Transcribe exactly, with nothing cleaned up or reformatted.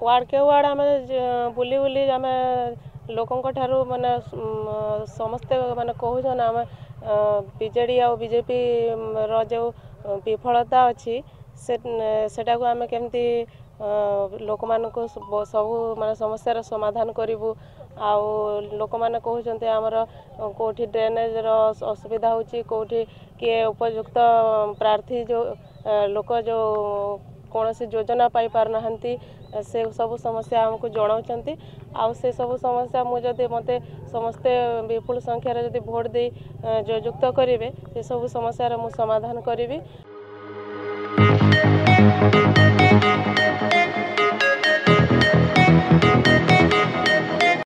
Ward के ward आम बुली बुली आम लोकों ठारू माने समस्ते माने कहून आम बीजेडी आ बीजेपी रो जो विफलता अच्छी सेटा को आम केमती लोक मान सबू माने समस्यार समाधान करूँ आउ लोक मैंने कहते आमर कौटी ड्रेनेज असुविधा होची कौटी किए उपयुक्त प्रार्थी जो लोक जो कौन सी योजना पाई पारना से सब समस्या आमको जनाऊँच आउ से सब समस्या मुझे मत समस्ते विपुल संख्यार जदि भोट दे जयुक्त करेंगे से सब समस्यार मु समाधान करी।